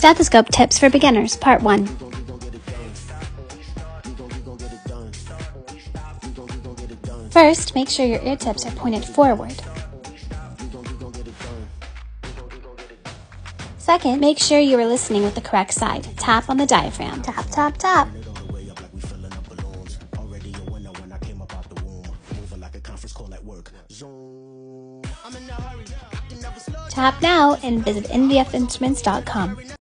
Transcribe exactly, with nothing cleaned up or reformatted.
Stethoscope Tips for Beginners, Part one. First, make sure your ear tips are pointed forward. Second, make sure you are listening with the correct side. Tap on the diaphragm. Tap, tap, tap. Tap now and visit N V F instruments dot com.